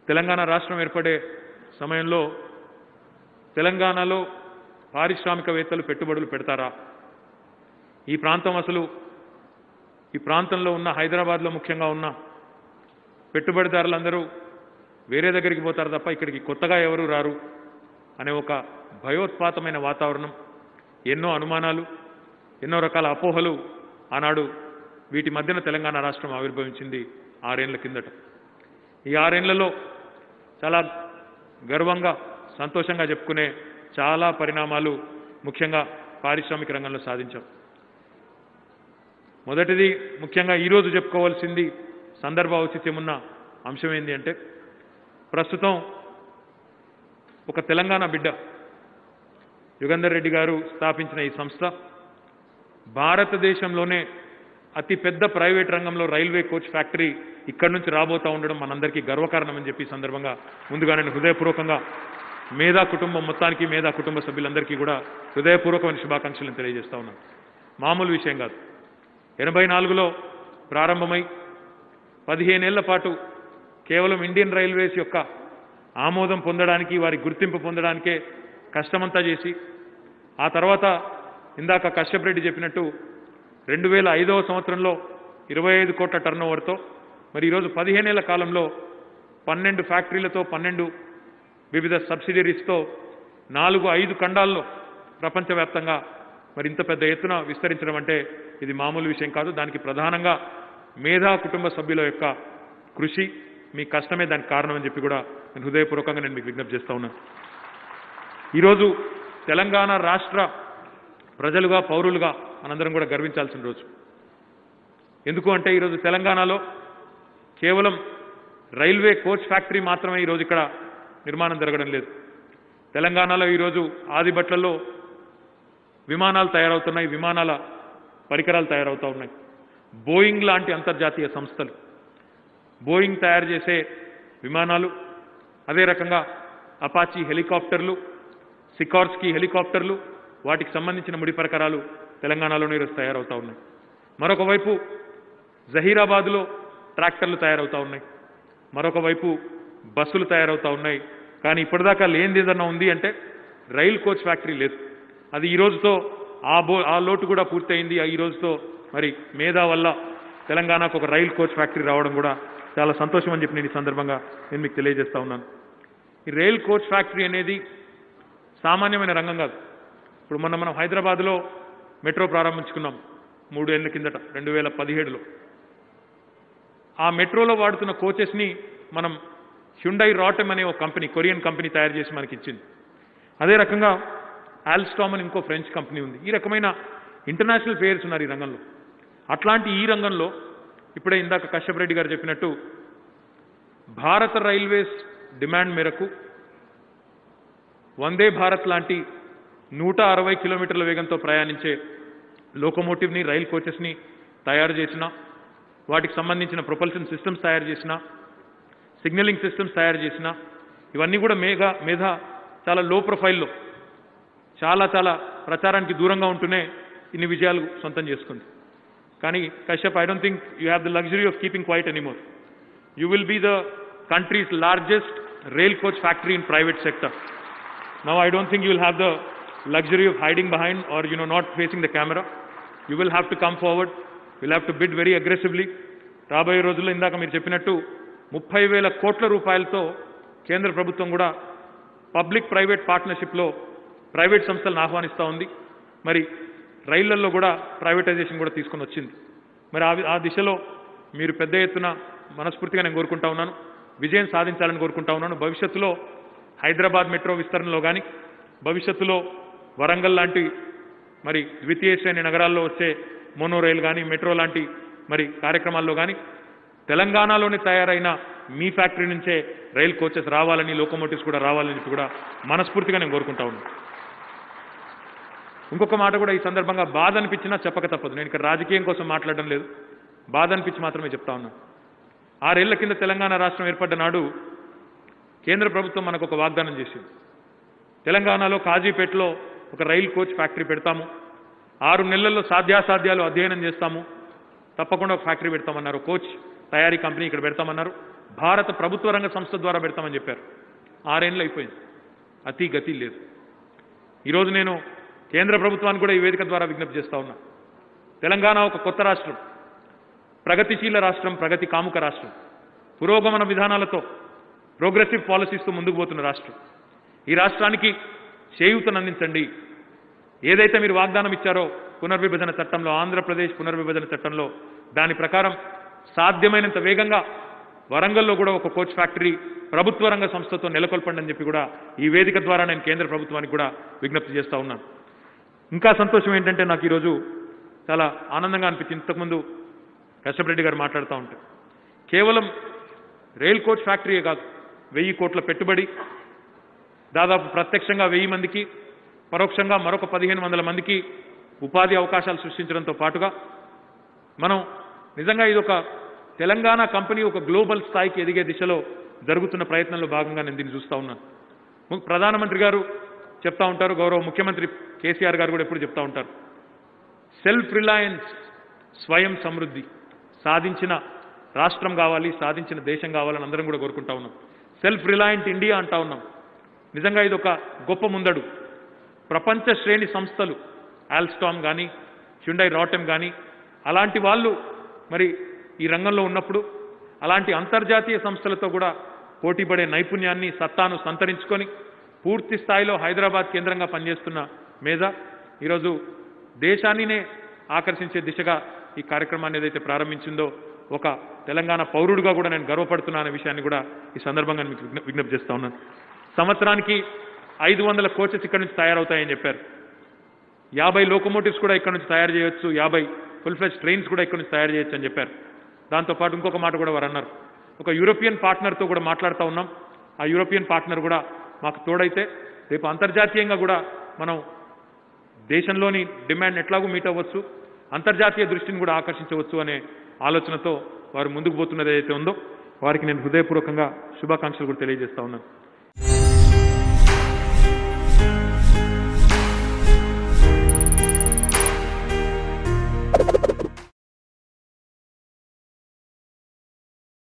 తెలంగాణ రాష్ట్రం ఏర్పడే సమయంలో తెలంగాణలో పారిశ్రామికవేత్తలు పెట్టుబడులు పెడతారా? ఈ ప్రాంతంలో ఉన్న హైదరాబాద్లో ముఖ్యంగా ఉన్న పెట్టుబడిదారులందరూ వేరే దగ్గరికి పోతారు తప్ప ఇక్కడికి కొత్తగా ఎవరు రారు అనే ఒక భయోత్పాతమైన వాతావరణం, ఎన్నో అనుమానాలు, ఎన్నో రకాల అపోహలు ఆనాడు వీటి మధ్యన తెలంగాణ రాష్ట్రం ఆవిర్భవించింది 6 ఏళ్ల కిందట. ఈ 6 ఏళ్లలో చాలా గర్వంగా సంతోషంగా చెప్పుకునే చాలా పరిణామాలు ముఖ్యంగా పారిశ్రామిక రంగంలో సాధించాం. మొదటిది ముఖ్యంగా ఈరోజు చెప్పుకోవాల్సింది సందర్భ ఔచిత్యం ఉన్న అంశం ఏంటి అంటే, ప్రస్తుతం ఒక తెలంగాణ బిడ్డ యుగంధర్ రెడ్డి గారు స్థాపించిన ఈ సంస్థ భారతదేశంలోనే అతి పెద్ద ప్రైవేట్ రంగంలో రైల్వే కోచ్ ఫ్యాక్టరీ ఇక్కడి నుంచి రాబోతా ఉండడం మనందరికీ గర్వకారణమని చెప్పి సందర్భంగా ముందుగా నేను హృదయపూర్వకంగా మేధా కుటుంబం మొత్తానికి, మేధా కుటుంబ సభ్యులందరికీ కూడా హృదయపూర్వకమైన శుభాకాంక్షలను తెలియజేస్తా ఉన్నాను. మామూలు విషయం కాదు. 84లో ప్రారంభమై 15 ఏళ్ల పాటు కేవలం ఇండియన్ రైల్వేస్ యొక్క ఆమోదం పొందడానికి, వారి గుర్తింపు పొందడానికే కష్టమంతా చేసి, ఆ తర్వాత ఇందాక కశ్యప్ రెడ్డి చెప్పినట్టు 2005వ సంవత్సరంలో 25 కోట్ల టర్నోవర్తో మరి ఈరోజు 15 ఏళ్ల కాలంలో 12 ఫ్యాక్టరీలతో 12 వివిధ సబ్సిడరీస్తో 4-5 ఖండాల్లో ప్రపంచవ్యాప్తంగా మరి ఇంత పెద్ద ఎత్తున విస్తరించడం అంటే ఇది మామూలు విషయం కాదు. దానికి ప్రధానంగా మేధా కుటుంబ సభ్యుల యొక్క కృషి, మీ కష్టమే దానికి కారణం అని చెప్పి కూడా నేను హృదయపూర్వకంగా నేను మీకు విజ్ఞప్తి చేస్తా ఉన్నాను. ఈరోజు తెలంగాణ రాష్ట్ర ప్రజలుగా, పౌరులుగా మనందరం కూడా గర్వించాల్సిన రోజు. ఎందుకు అంటే ఈరోజు తెలంగాణలో కేవలం రైల్వే కోచ్ ఫ్యాక్టరీ మాత్రమే ఈరోజు ఇక్కడ నిర్మాణం జరగడం లేదు. తెలంగాణలో ఈరోజు ఆదిబట్లలో విమానాలు తయారవుతున్నాయి, విమానాల పరికరాలు తయారవుతూ ఉన్నాయి. బోయింగ్ లాంటి అంతర్జాతీయ సంస్థలు బోయింగ్ తయారు చేసే విమానాలు, అదే రకంగా అపాచీ హెలికాప్టర్లు, సికార్స్కీ హెలికాప్టర్లు, వాటికి సంబంధించిన ముడి పరికరాలు తెలంగాణలోనే ఈరోజు తయారవుతూ ఉన్నాయి. మరొక వైపు జహీరాబాద్లో ట్రాక్టర్లు తయారవుతూ ఉన్నాయి, మరొక వైపు బస్సులు తయారవుతూ ఉన్నాయి. కానీ ఇప్పటిదాకా లేనిది ఏదన్నా ఉంది అంటే రైల్ కోచ్ ఫ్యాక్టరీ లేదు. అది ఈ రోజుతో ఆ లోటు కూడా పూర్తయింది. ఈ రోజుతో మరి మేధా వల్ల తెలంగాణకు ఒక రైల్ కోచ్ ఫ్యాక్టరీ రావడం కూడా చాలా సంతోషం అని చెప్పి నేను ఈ సందర్భంగా నేను మీకు తెలియజేస్తా ఉన్నాను. ఈ రైల్ కోచ్ ఫ్యాక్టరీ అనేది సామాన్యమైన రంగం కాదు. ఇప్పుడు మనం హైదరాబాద్లో మెట్రో ప్రారంభించుకున్నాం 3 ఏళ్ల కిందట 2017లో. ఆ మెట్రోలో వాడుతున్న కోచెస్ని మనం హ్యుండై రాటమ్ అనే ఒక కంపెనీ, కొరియన్ కంపెనీ తయారు చేసి మనకి ఇచ్చింది. అదే రకంగా ఆల్స్టామ్ అని ఇంకో ఫ్రెంచ్ కంపెనీ ఉంది. ఈ రకమైన ఇంటర్నేషనల్ ప్లేయర్స్ ఉన్నారు ఈ రంగంలో. అట్లాంటి ఈ రంగంలో ఇప్పుడే ఇందాక కశ్యప్ రెడ్డి గారు చెప్పినట్టు భారత రైల్వేస్ డిమాండ్ మేరకు వందే భారత్ లాంటి 160 కిలోమీటర్ల వేగంతో ప్రయాణించే లోకోమోటివ్ని, రైల్ కోచెస్ని తయారు చేసిన, వాటికి సంబంధించిన ప్రొపల్షన్ సిస్టమ్స్ తయారు చేసిన, సిగ్నలింగ్ సిస్టమ్స్ తయారు చేసిన, ఇవన్నీ కూడా మేధా చాలా లో ప్రొఫైల్లో, చాలా ప్రచారానికి దూరంగా ఉంటూనే ఇన్ని విజయాలు సొంతం చేసుకుంది. కానీ Kashyap, I don't think you have the luxury of keeping quiet anymore. You will be the country's largest rail coach factory in private sector. Now I don't think you will have the luxury of hiding behind or not facing the camera. You will have to come forward. You will have to bid very aggressively. రాబోయే రోజుల్లో ఇందాక మీరు చెప్పినట్టు 30,000 కోట్ల రూపాయలతో కేంద్ర ప్రభుత్వం కూడా పబ్లిక్ ప్రైవేట్ పార్ట్నర్షిప్లో ప్రైవేట్ సంస్థలను ఆహ్వానిస్తూ ఉంది. మరి రైళ్లలో కూడా ప్రైవేటైజేషన్ కూడా తీసుకొని వచ్చింది. మరి ఆ దిశలో మీరు పెద్ద ఎత్తున మనస్ఫూర్తిగా నేను కోరుకుంటా ఉన్నాను, విజయం సాధించాలని కోరుకుంటా ఉన్నాను. భవిష్యత్తులో హైదరాబాద్ మెట్రో విస్తరణలో కానీ, భవిష్యత్తులో వరంగల్ లాంటి మరి ద్వితీయ శ్రేణి నగరాల్లో వచ్చే మోనో రైల్ కానీ, మెట్రో లాంటి మరి కార్యక్రమాల్లో కానీ తెలంగాణలోనే తయారైన మీ ఫ్యాక్టరీ నుంచే రైల్ కోచెస్ రావాలని, లోకోమోటివ్స్ కూడా రావాలని చెప్పి కూడా మనస్ఫూర్తిగా నేను కోరుకుంటా ఉన్నాను. ఇంకొక మాట కూడా ఈ సందర్భంగా బాధ అనిపించినా చెప్పక తప్పదు. నేను ఇక్కడ రాజకీయం కోసం మాట్లాడడం లేదు, బాధ అనిపించి మాత్రమే చెప్తా ఉన్నాను. 6 ఏళ్ల కింద తెలంగాణ రాష్ట్రం ఏర్పడ్డ నాడు కేంద్ర ప్రభుత్వం మనకు ఒక వాగ్దానం చేసింది. తెలంగాణలో కాజీపేటలో ఒక రైల్ కోచ్ ఫ్యాక్టరీ పెడతాము, 6 నెలల్లో సాధ్యాసాధ్యాలు అధ్యయనం చేస్తాము, తప్పకుండా ఒక ఫ్యాక్టరీ పెడతామన్నారు. కోచ్ తయారీ కంపెనీ ఇక్కడ పెడతామన్నారు. భారత ప్రభుత్వ రంగ సంస్థ ద్వారా పెడతామని చెప్పారు. 6 ఏళ్ళు అయిపోయింది, అతి గతి లేదు. ఈరోజు నేను కేంద్ర ప్రభుత్వానికి కూడా ఈ వేదిక ద్వారా విజ్ఞప్తి చేస్తా ఉన్నా. తెలంగాణ ఒక కొత్త రాష్ట్రం, ప్రగతిశీల రాష్ట్రం, ప్రగతి కాముక రాష్ట్రం, పురోగమన విధానాలతో ప్రోగ్రెసివ్ పాలసీస్తో ముందుకు పోతున్న రాష్ట్రం. ఈ రాష్ట్రానికి చేయూతనందించండి. ఏదైతే మీరు వాగ్దానం ఇచ్చారో పునర్విభజన చట్టంలో, ఆంధ్రప్రదేశ్ పునర్విభజన చట్టంలో, దాని ప్రకారం సాధ్యమైనంత వేగంగా వరంగల్లో కూడా ఒక కోచ్ ఫ్యాక్టరీ ప్రభుత్వ రంగ సంస్థతో నెలకొల్పండి అని చెప్పి కూడా ఈ వేదిక ద్వారా నేను కేంద్ర ప్రభుత్వానికి కూడా విజ్ఞప్తి చేస్తా ఉన్నాను. ఇంకా సంతోషం ఏంటంటే నాకు ఈరోజు చాలా ఆనందంగా అనిపించింది. ఇంతకుముందు కశ్యప్ రెడ్డి గారు మాట్లాడుతూ ఉంటారు, కేవలం రైల్ కోచ్ ఫ్యాక్టరీయే కాదు, 1000 కోట్ల పెట్టుబడి, దాదాపు ప్రత్యక్షంగా 1000 మందికి, పరోక్షంగా మరొక 1500 మందికి ఉపాధి అవకాశాలు సృష్టించడంతో పాటుగా మనం నిజంగా ఇది ఒక తెలంగాణ కంపెనీ ఒక గ్లోబల్ స్థాయికి ఎదిగే దిశలో జరుగుతున్న ప్రయత్నంలో భాగంగా నేను దీన్ని చూస్తూ ఉన్నాను. ప్రధానమంత్రి గారు చెప్తా ఉంటారు, గౌరవ ముఖ్యమంత్రి కేసీఆర్ గారు కూడా ఎప్పుడు చెప్తా ఉంటారు, సెల్ఫ్ రిలయన్స్, స్వయం సమృద్ధి సాధించిన రాష్ట్రం కావాలి, సాధించిన దేశం కావాలని అందరం కూడా కోరుకుంటా ఉన్నాం. సెల్ఫ్ రిలయంట్ ఇండియా అంటా ఉన్నాం. నిజంగా ఇది ఒక గొప్ప ముందడు. ప్రపంచ శ్రేణి సంస్థలు ఆల్స్టామ్ కానీ, హ్యుండై రాటెమ్ కానీ అలాంటి వాళ్ళు మరి ఈ రంగంలో ఉన్నప్పుడు అలాంటి అంతర్జాతీయ సంస్థలతో కూడా పోటీపడే నైపుణ్యాన్ని, సత్తాను సంతరించుకొని పూర్తి స్థాయిలో హైదరాబాద్ కేంద్రంగా పనిచేస్తున్న మేధా ఈరోజు దేశాన్నినే ఆకర్షించే దిశగా ఈ కార్యక్రమాన్ని ఏదైతే ప్రారంభించిందో ఒక తెలంగాణ పౌరుడిగా కూడా నేను గర్వపడుతున్నా అనే విషయాన్ని కూడా ఈ సందర్భంగా మీకు విజ్ఞప్తి చేస్తా ఉన్నాను. సంవత్సరానికి 500 కోచెస్ ఇక్కడ నుంచి తయారవుతాయని చెప్పారు. 50 లోకోమోటివ్స్ కూడా ఇక్కడ నుంచి తయారు చేయొచ్చు, 50 ఫుల్ ఫ్లెజ్ ట్రైన్స్ కూడా ఇక్కడ నుంచి తయారు చేయొచ్చు అని చెప్పారు. దాంతోపాటు ఇంకొక మాట కూడా వారు అన్నారు, ఒక యూరోపియన్ పార్ట్నర్తో కూడా మాట్లాడుతూ ఉన్నాం. ఆ యూరోపియన్ పార్ట్నర్ కూడా మాకు తోడైతే రేపు అంతర్జాతీయంగా కూడా మనం దేశంలోని డిమాండ్ ఎట్లాగూ మీట్ అవ్వచ్చు, అంతర్జాతీయ దృష్టిని కూడా ఆకర్షించవచ్చు అనే ఆలోచనతో వారు ముందుకు పోతున్నది ఏదైతే ఉందో వారికి నేను హృదయపూర్వకంగా శుభాకాంక్షలు కూడా తెలియజేస్తా ఉన్నాను.